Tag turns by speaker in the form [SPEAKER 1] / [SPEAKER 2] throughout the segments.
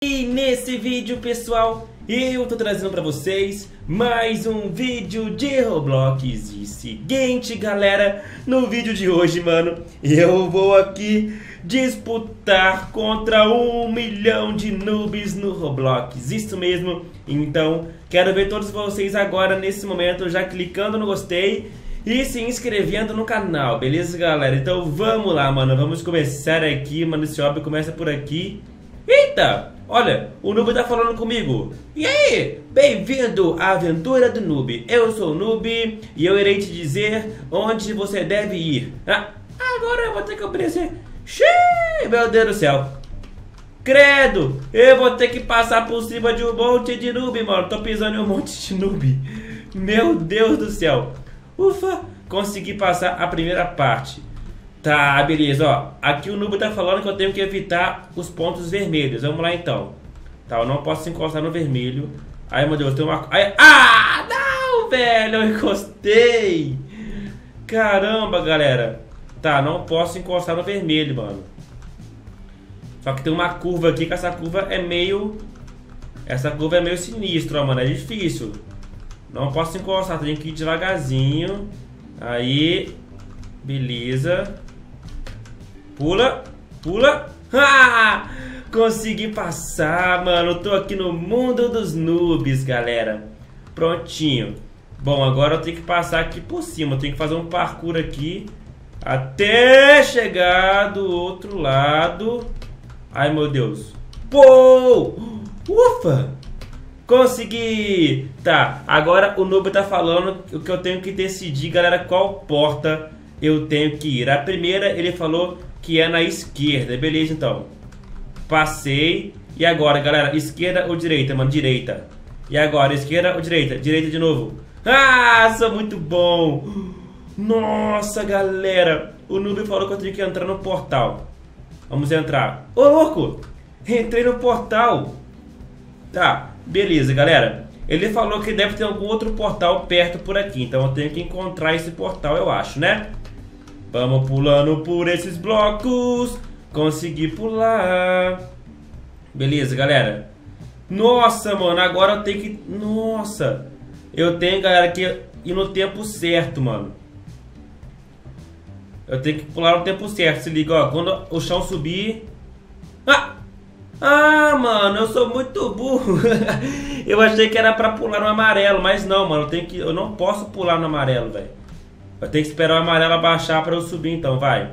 [SPEAKER 1] E nesse vídeo, pessoal, eu tô trazendo pra vocês mais um vídeo de Roblox. E seguinte, galera, no vídeo de hoje, mano, eu vou aqui disputar contra 1 milhão de noobs no Roblox. Isso mesmo. Então, quero ver todos vocês agora, nesse momento, já clicando no gostei e se inscrevendo no canal, beleza, galera? Então vamos lá, mano, vamos começar aqui, mano. Esse hobby começa por aqui. Eita, olha, o Noob tá falando comigo. E aí, bem-vindo à aventura do Noob. Eu sou o Noob e eu irei te dizer onde você deve ir. Agora eu vou ter que obedecer. Xiii, meu Deus do céu. Credo, eu vou ter que passar por cima de um monte de noob, mano. Tô pisando em um monte de noob. Meu Deus do céu. Ufa, consegui passar a primeira parte. Tá, beleza, ó. Aqui o noob tá falando que eu tenho que evitar os pontos vermelhos. Vamos lá, então. Tá, eu não posso encostar no vermelho. Ai, meu Deus, tem uma... Ai, não, velho, eu encostei. Caramba, galera. Tá, não posso encostar no vermelho, mano. Só que tem uma curva aqui, que essa curva é meio... Essa curva é meio sinistra, ó, mano. É difícil. Não posso encostar, tenho que ir devagarzinho. Aí. Beleza. Pula, pula. Consegui passar, mano. Eu tô aqui no mundo dos noobs, galera. Prontinho. Bom, agora eu tenho que passar aqui por cima. Eu tenho que fazer um parkour aqui até chegar do outro lado. Ai, meu Deus. Pô! Ufa! Consegui! Tá, agora o noob tá falando o que eu tenho que decidir, galera, qual porta eu tenho que ir. A primeira ele falou que é na esquerda. Beleza, então. Passei. E agora, galera, esquerda ou direita, mano? Direita. E agora, esquerda ou direita? Direita de novo. Sou muito bom! Nossa, galera, o noob falou que eu tenho que entrar no portal. Vamos entrar. Ô, louco! Entrei no portal. Tá, beleza, galera. Ele falou que deve ter algum outro portal perto por aqui. Então eu tenho que encontrar esse portal, eu acho, né? Vamos pulando por esses blocos. Consegui pular. Beleza, galera. Nossa, mano, agora eu tenho que... Nossa. Eu tenho, galera, que ir no tempo certo, mano. Eu tenho que pular no tempo certo, se liga, ó. Quando o chão subir... mano, eu sou muito burro. Eu achei que era pra pular no amarelo, mas não, mano. Eu não posso pular no amarelo, velho. Eu tenho que esperar o amarelo abaixar pra eu subir, então, vai.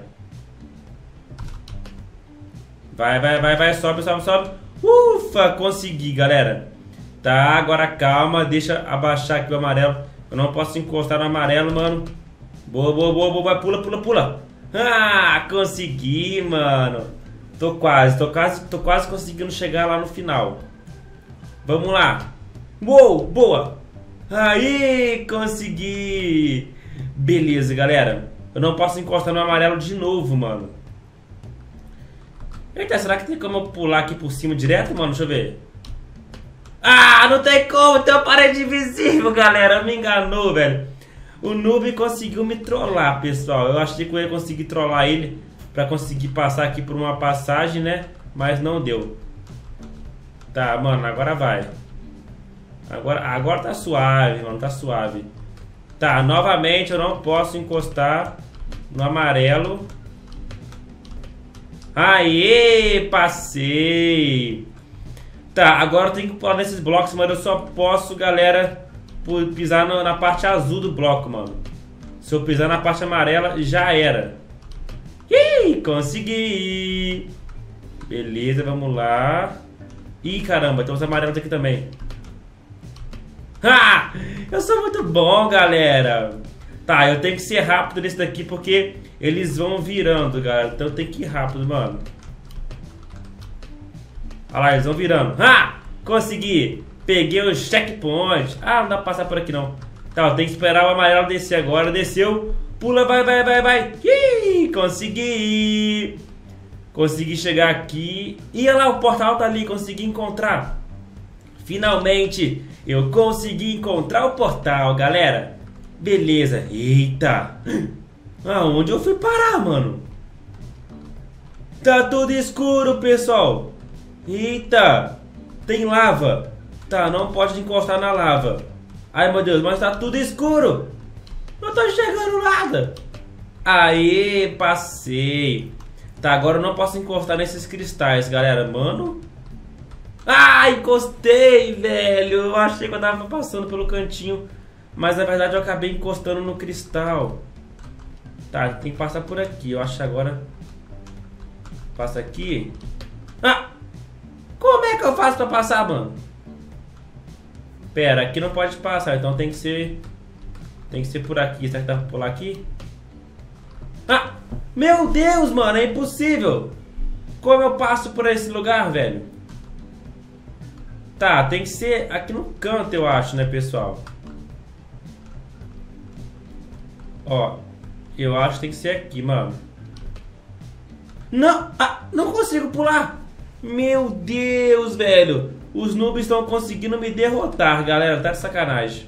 [SPEAKER 1] Vai, sobe. Ufa, consegui, galera. Tá, agora calma, deixa abaixar aqui o amarelo. Eu não posso encostar no amarelo, mano. Boa, pula. Consegui, mano. Tô quase conseguindo chegar lá no final. Vamos lá. Uou, boa. Aí, consegui. Beleza, galera. Eu não posso encostar no amarelo de novo, mano. Eita, será que tem como eu pular aqui por cima direto, mano? Deixa eu ver. Não tem como, tem uma parede invisível, galera. Me enganou, velho. O noob conseguiu me trollar, pessoal. Eu achei que eu ia conseguir trollar ele pra conseguir passar aqui por uma passagem, né? Mas não deu. Tá, mano, agora vai. Agora tá suave, mano, tá suave. Tá, novamente eu não posso encostar no amarelo. Aê, passei. Tá, agora eu tenho que pular nesses blocos, mas eu só posso, galera, pisar na parte azul do bloco, mano. Se eu pisar na parte amarela, já era. Ih, consegui. Beleza, vamos lá. Ih, caramba, tem uns amarelos aqui também. Eu sou muito bom, galera. Tá, eu tenho que ser rápido nesse daqui porque eles vão virando, galera. Então eu tenho que ir rápido, mano. Olha lá, eles vão virando. Consegui. Peguei o checkpoint. Não dá pra passar por aqui, não. Tá, eu tenho que esperar o amarelo descer agora. Desceu. Pula, vai. Ih, consegui. Consegui chegar aqui. E olha lá, o portal tá ali. Consegui encontrar. Finalmente, eu consegui encontrar o portal, galera. Beleza. Eita. Aonde eu fui parar, mano? Tá tudo escuro, pessoal. Eita! Tem lava. Tá, não pode encostar na lava. Ai, meu Deus, mas tá tudo escuro. Não tô enxergando nada. Aê, passei. Tá, agora eu não posso encostar nesses cristais, galera. Mano. Ah, encostei, velho. Eu achei que eu tava passando pelo cantinho, mas na verdade eu acabei encostando no cristal. Tá, tem que passar por aqui. Eu acho que agora passa aqui. Ah! Como é que eu faço pra passar, mano? Pera, aqui não pode passar, então tem que ser por aqui. Será que dá pra pular aqui? Ah! Meu Deus, mano, é impossível. Como eu passo por esse lugar, velho? Tá, tem que ser aqui no canto, eu acho, né, pessoal? Ó, eu acho que tem que ser aqui, mano. Não, não consigo pular. Meu Deus, velho. Os noobs estão conseguindo me derrotar, galera. Tá de sacanagem.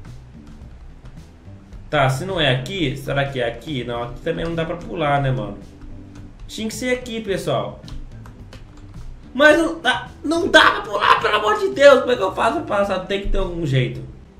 [SPEAKER 1] Tá, se não é aqui, será que é aqui? Não, aqui também não dá pra pular, né, mano? Tinha que ser aqui, pessoal. Mas não dá pra pular, pelo amor de Deus. Como é que eu faço pra passar? Tem que ter algum jeito.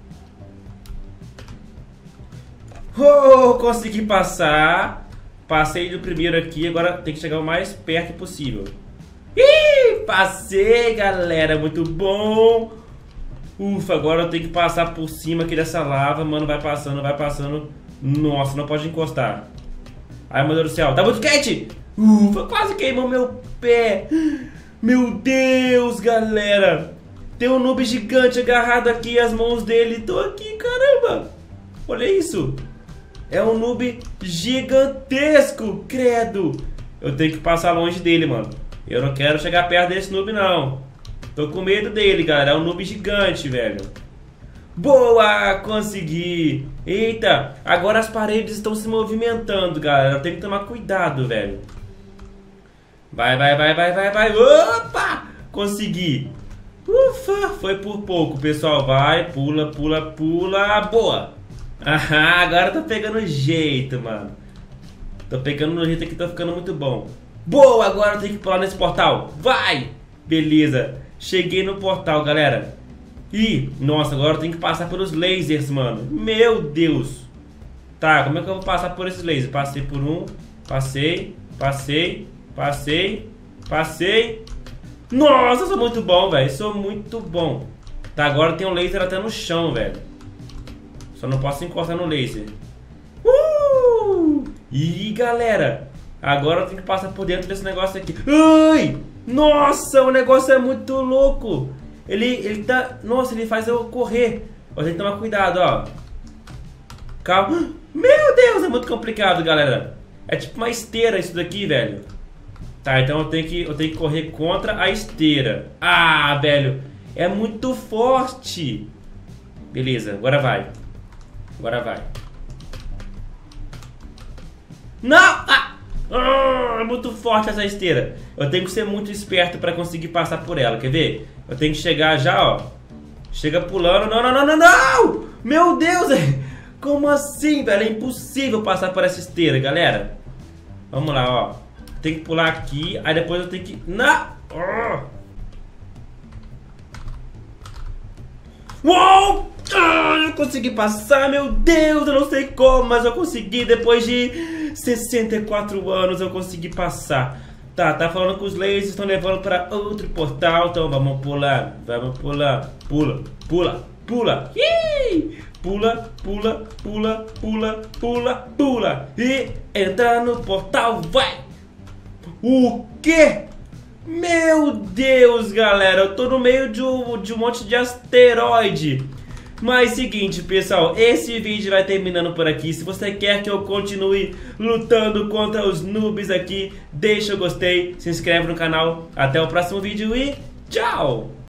[SPEAKER 1] Oh, consegui passar. Passei do primeiro aqui, agora tem que chegar o mais perto possível. Ih, passei, galera, muito bom. Ufa, agora eu tenho que passar por cima aqui dessa lava. Mano, vai passando, vai passando. Nossa, não pode encostar. Ai, meu Deus do céu, tá muito quente. Ufa, quase queimou meu pé. Meu Deus, galera. Tem um noob gigante agarrado aqui, as mãos dele. Tô aqui, caramba. Olha isso. É um noob gigantesco, credo. Eu tenho que passar longe dele, mano. Eu não quero chegar perto desse noob, não. Tô com medo dele, galera. É um noob gigante, velho. Boa, consegui. Eita, agora as paredes estão se movimentando, galera. Eu tenho que tomar cuidado, velho. Vai, vai, vai, vai, vai, vai. Opa, consegui. Ufa, foi por pouco, pessoal. Vai, pula, pula, pula. Boa. Ah, agora tô pegando jeito, mano. Tô pegando no jeito aqui, tô ficando muito bom. Boa, agora eu tenho que pular nesse portal. Vai! Beleza, cheguei no portal, galera. Ih, nossa, agora eu tenho que passar pelos lasers, mano. Meu Deus. Tá, como é que eu vou passar por esses lasers? Passei por um, passei, passei, passei, passei. Nossa, eu sou muito bom, velho. Sou muito bom. Tá, agora tem um laser até no chão, velho. Só não posso encostar no laser. Ih, galera, agora eu tenho que passar por dentro desse negócio aqui. Ai! Nossa, o negócio é muito louco. Ele tá... Nossa, ele faz eu correr. Eu tenho que tomar cuidado, ó. Calma. Meu Deus, é muito complicado, galera. É tipo uma esteira isso daqui, velho. Tá, então eu tenho que correr contra a esteira. Ah, velho, é muito forte. Beleza, agora vai. Agora vai. Não! É muito forte essa esteira. Eu tenho que ser muito esperto para conseguir passar por ela. Quer ver? Eu tenho que chegar já, ó. Chega pulando. Não, não, não, não, não! Meu Deus! Como assim, velho? É impossível passar por essa esteira, galera. Vamos lá, ó. Tem que pular aqui. Aí depois eu tenho que... Não! Uou! Eu consegui passar, meu Deus, eu não sei como, mas eu consegui. Depois de 64 anos eu consegui passar. Tá falando que os lasers estão levando para outro portal. Então vamos pular, pula, pula, pula. Ih! Pula, pula, pula, pula, pula, pula. E entrar no portal, vai. O quê? Meu Deus, galera, eu tô no meio de um monte de asteroide. Mas seguinte, pessoal, esse vídeo vai terminando por aqui. Se você quer que eu continue lutando contra os noobs aqui, deixa o gostei, se inscreve no canal. Até o próximo vídeo e tchau!